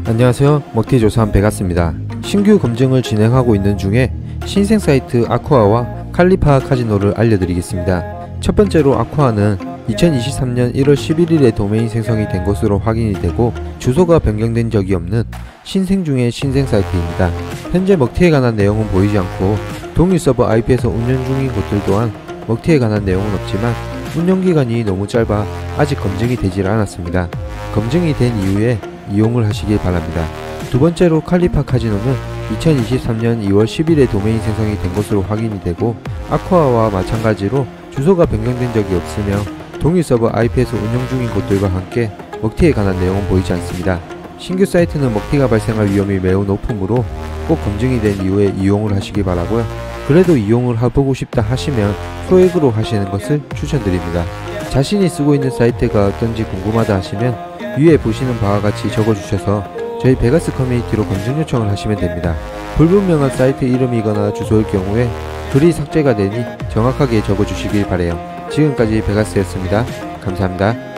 안녕하세요. 먹튀조사한 베가스입니다. 신규 검증을 진행하고 있는 중에 신생 사이트 아쿠아와 칼리파 카지노를 알려드리겠습니다. 첫 번째로 아쿠아는 2023년 1월 11일에 도메인 생성이 된 것으로 확인이 되고 주소가 변경된 적이 없는 신생 중의 신생 사이트입니다. 현재 먹튀에 관한 내용은 보이지 않고 동일 서버 IP에서 운영 중인 곳들 또한 먹튀에 관한 내용은 없지만 운영기간이 너무 짧아 아직 검증이 되질 않았습니다. 검증이 된 이후에 이용을 하시길 바랍니다. 두 번째로 칼리파 카지노는 2023년 2월 10일에 도메인 생성이 된 것으로 확인이 되고 아쿠아와 마찬가지로 주소가 변경된 적이 없으며 동일 서버 IP에서 운영 중인 곳들과 함께 먹튀에 관한 내용은 보이지 않습니다. 신규 사이트는 먹튀가 발생할 위험이 매우 높으므로 꼭 검증이 된 이후에 이용을 하시기 바라고요. 그래도 이용을 해보고 싶다 하시면 소액으로 하시는 것을 추천드립니다. 자신이 쓰고 있는 사이트가 어떤지 궁금하다 하시면 위에 보시는 바와 같이 적어주셔서 저희 베가스 커뮤니티로 검증 요청을 하시면 됩니다. 불분명한 사이트 이름이거나 주소일 경우에 글이 삭제가 되니 정확하게 적어주시길 바래요. 지금까지 베가스였습니다. 감사합니다.